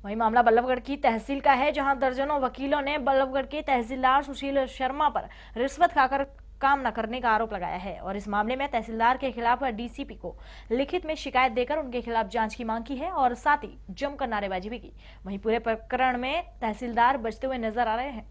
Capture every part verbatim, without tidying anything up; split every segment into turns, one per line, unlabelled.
वहीं मामला बल्लभगढ़ की तहसील का है, जहां दर्जनों वकीलों ने बल्लभगढ़ के तहसीलदार सुशील शर्मा पर रिश्वत खाकर काम न करने का आरोप लगाया है और इस मामले में तहसीलदार के खिलाफ डीसीपी को लिखित में शिकायत देकर उनके खिलाफ जांच की मांग की है और साथ ही जमकर नारेबाजी भी की। वहीं पूरे प्रकरण में तहसीलदार बचते हुए नजर आ रहे हैं।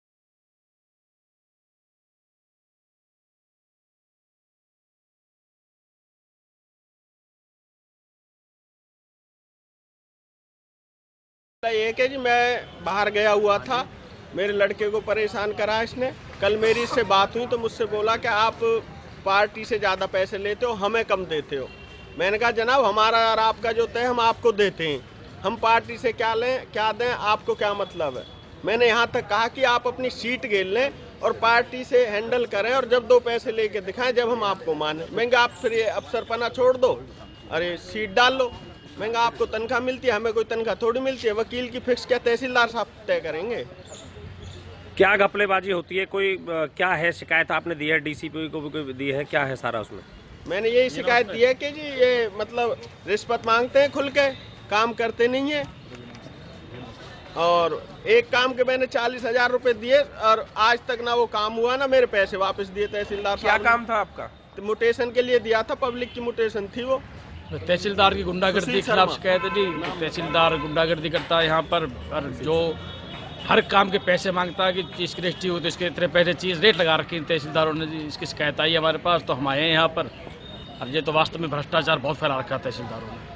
ये कि जी मैं बाहर गया हुआ था, मेरे लड़के को परेशान करा इसने। कल मेरी इससे बात हुई तो मुझसे बोला कि आप पार्टी से ज़्यादा पैसे लेते हो, हमें कम देते हो। मैंने कहा जनाब हमारा और आपका जो तय हम आपको देते हैं, हम पार्टी से क्या लें क्या दें, आपको क्या मतलब है। मैंने यहाँ तक कहा कि आप अपनी सीट घेर लें और पार्टी से हैंडल करें और जब दो पैसे लेके दिखाएं जब हम आपको माने। मैं आप फिर ये अफसरपना छोड़ दो, अरे सीट डाल लो। मैं आपको तनख्वाह मिलती है, हमें कोई तनख्वाह थोड़ी मिलती है। वकील की फिक्स क्या तहसीलदार साहब तय करेंगे।
क्या घपलेबाजी होती है? कोई आ, क्या है शिकायत आपने दी है? डीसीपी को भी दी है? क्या है सारा उसमें?
मैंने यही शिकायत दी है कि जी ये मतलब रिश्वत मांगते हैं, खुल के काम करते नहीं है। और एक काम के मैंने चालीस हजार रुपए दिए और आज तक ना वो काम हुआ ना मेरे पैसे वापस दिए तहसीलदार साहब।
क्या काम था आपका?
तो मुटेशन के लिए दिया था, पब्लिक की मुटेशन थी वो।
तहसीलदार की गुंडागर्दी के खिलाफ शिकायत है जी। तहसीलदार गुंडागर्दी करता है यहाँ पर और जो हर काम के पैसे मांगता है कि चीज़ की रजिस्ट्री हो तो इसके इतने पैसे चीज़ रेट लगा रखी तहसीलदारों ने जी। इसकी शिकायत आई हमारे पास तो हम आए हैं यहाँ पर। और ये तो वास्तव में भ्रष्टाचार बहुत फैला रखा है तहसीलदारों ने।